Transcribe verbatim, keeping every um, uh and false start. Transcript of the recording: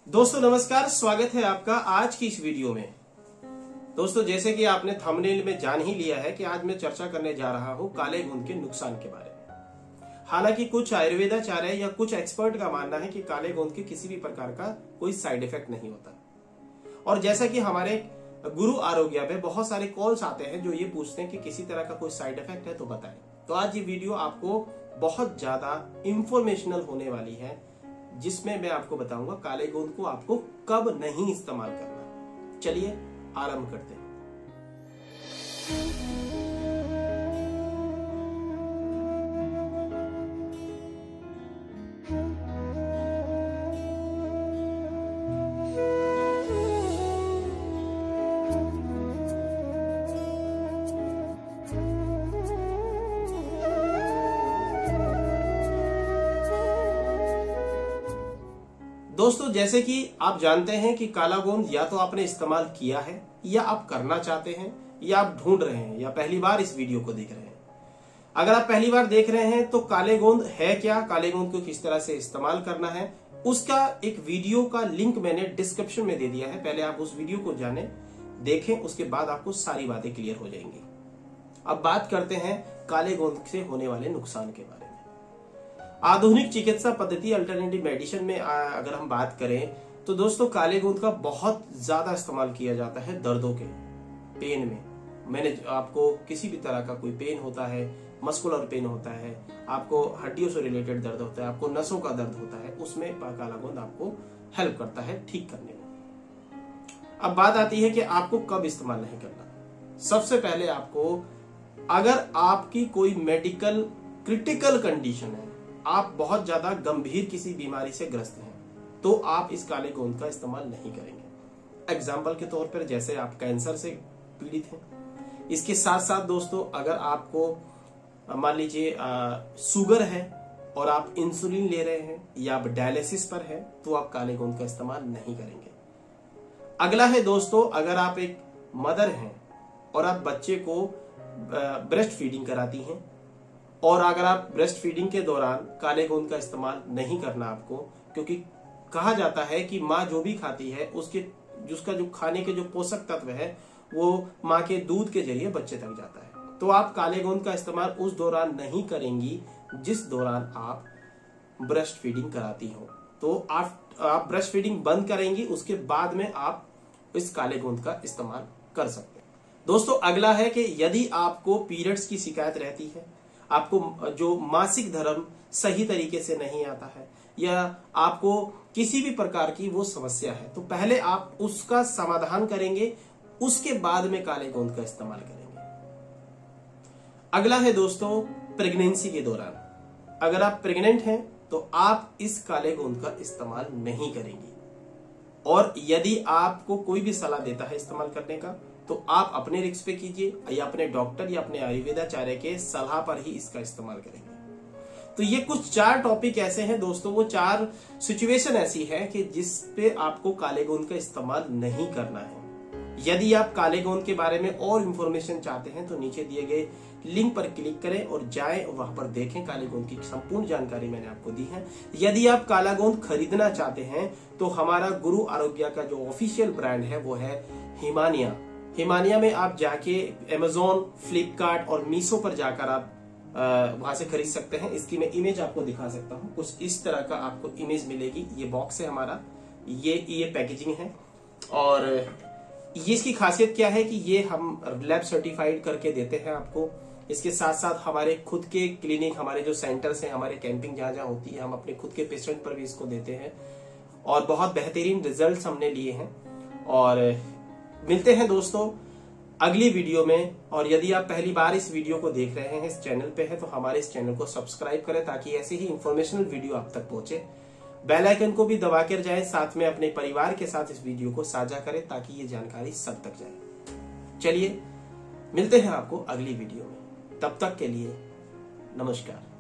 दोस्तों नमस्कार, स्वागत है आपका आज की इस वीडियो में। दोस्तों जैसे कि आपने थंबनेल में जान ही लिया है कि आज मैं चर्चा करने जा रहा हूं काले गोंद के नुकसान के बारे में। हालांकि कुछ आयुर्वेदाचार्य या कुछ एक्सपर्ट का मानना है कि काले गोंद के किसी भी प्रकार का कोई साइड इफेक्ट नहीं होता। और जैसा कि हमारे गुरु आरोग्य में बहुत सारे कॉल्स आते हैं जो ये पूछते हैं कि किसी तरह का कोई साइड इफेक्ट है तो बताएं। तो आज ये वीडियो आपको बहुत ज्यादा इंफॉर्मेशनल होने वाली है, जिसमें मैं आपको बताऊंगा काले गोंद को आपको कब नहीं इस्तेमाल करना। चलिए आरंभ करते हैं। दोस्तों जैसे कि आप जानते हैं कि काला गोंद या तो आपने इस्तेमाल किया है या आप करना चाहते हैं या आप ढूंढ रहे हैं या पहली बार इस वीडियो को देख रहे हैं। अगर आप पहली बार देख रहे हैं तो काले गोंद है क्या, काले गोंद को किस तरह से इस्तेमाल करना है, उसका एक वीडियो का लिंक मैंने डिस्क्रिप्शन में दे दिया है। पहले आप उस वीडियो को जाने देखें, उसके बाद आपको सारी बातें क्लियर हो जाएंगी। अब बात करते हैं काले गोंद से होने वाले नुकसान के बारे में। आधुनिक चिकित्सा पद्धति अल्टरनेटिव मेडिसिन में अगर हम बात करें तो दोस्तों काले गोंद का बहुत ज्यादा इस्तेमाल किया जाता है दर्दों के, पेन में। मैंने आपको किसी भी तरह का कोई पेन होता है, मस्कुलर पेन होता है, आपको हड्डियों से रिलेटेड दर्द होता है, आपको नसों का दर्द होता है, उसमें काला गोंद आपको हेल्प करता है ठीक करने में। अब बात आती है कि आपको कब इस्तेमाल नहीं करना। सबसे पहले आपको, अगर आपकी कोई मेडिकल क्रिटिकल कंडीशन है, आप बहुत ज्यादा गंभीर किसी बीमारी से ग्रस्त हैं, तो आप इस काले गोंद का इस्तेमाल नहीं करेंगे। एग्जाम्पल के तौर पर जैसे आप कैंसर से पीड़ित हैं। इसके साथ साथ दोस्तों अगर आपको मान लीजिए शुगर है और आप इंसुलिन ले रहे हैं या आप डायलिसिस पर हैं, तो आप काले गोंद का इस्तेमाल नहीं करेंगे। अगला है दोस्तों, अगर आप एक मदर हैं और आप बच्चे को ब्रेस्ट फीडिंग कराती हैं, और अगर आप ब्रेस्ट फीडिंग के दौरान काले गोंद का इस्तेमाल नहीं करना आपको, क्योंकि कहा जाता है कि माँ जो भी खाती है उसके उसका जो खाने के जो पोषक तत्व है वो माँ के दूध के जरिए बच्चे तक जाता है। तो आप काले गोंद का इस्तेमाल उस दौरान नहीं करेंगी जिस दौरान आप ब्रेस्ट फीडिंग कराती हो। तो आप आप ब्रेस्ट फीडिंग बंद करेंगी, उसके बाद में आप इस काले गोंद का इस्तेमाल कर सकते हैं। दोस्तों अगला है कि यदि आपको पीरियड्स की शिकायत रहती है, आपको जो मासिक धर्म सही तरीके से नहीं आता है, या आपको किसी भी प्रकार की वो समस्या है, तो पहले आप उसका समाधान करेंगे, उसके बाद में काले गोंद का इस्तेमाल करेंगे। अगला है दोस्तों प्रेगनेंसी के दौरान। अगर आप प्रेग्नेंट हैं तो आप इस काले गोंद का इस्तेमाल नहीं करेंगी। और यदि आपको कोई भी सलाह देता है इस्तेमाल करने का, तो आप अपने रिस्क पे कीजिए या अपने डॉक्टर या अपने आयुर्वेदाचार्य के सलाह पर ही इसका इस्तेमाल करेंगे। तो ये कुछ चार टॉपिक ऐसे हैं दोस्तों, वो चार सिचुएशन ऐसी है कि जिस पे आपको काले गोंद का इस्तेमाल नहीं करना है। यदि आप काले गोंद के बारे में और इंफॉर्मेशन चाहते हैं तो नीचे दिए गए लिंक पर क्लिक करें और जाएं, वहां पर देखें। काले गोंद की संपूर्ण जानकारी मैंने आपको दी है। यदि आप काला गोंद खरीदना चाहते हैं तो हमारा गुरु आरोग्य का जो ऑफिशियल ब्रांड है वो है हिमानिया। हिमानिया में आप जाके अमेजोन, फ्लिपकार्ट और मीशो पर जाकर आप वहां से खरीद सकते हैं। इसकी मैं इमेज आपको दिखा सकता हूं। कुछ इस तरह का आपको इमेज मिलेगी। ये बॉक्स है हमारा, ये ये पैकेजिंग है। और ये इसकी खासियत क्या है कि ये हम लैब सर्टिफाइड करके देते हैं आपको। इसके साथ साथ हमारे खुद के क्लिनिक, हमारे जो सेंटर्स हैं, हमारे कैंपिंग जहां जहां होती है, हम अपने खुद के पेशेंट पर भी इसको देते हैं और बहुत बेहतरीन रिजल्ट हमने लिए हैं। और मिलते हैं दोस्तों अगली वीडियो में। और यदि आप पहली बार इस वीडियो को देख रहे हैं, इस चैनल पे है, तो हमारे इस चैनल को सब्सक्राइब करें ताकि ऐसी ही इंफॉर्मेशनल वीडियो आप तक पहुंचे। बेल आइकन को भी दबा कर जाए, साथ में अपने परिवार के साथ इस वीडियो को साझा करें ताकि ये जानकारी सब तक जाए। चलिए मिलते हैं आपको अगली वीडियो में, तब तक के लिए नमस्कार।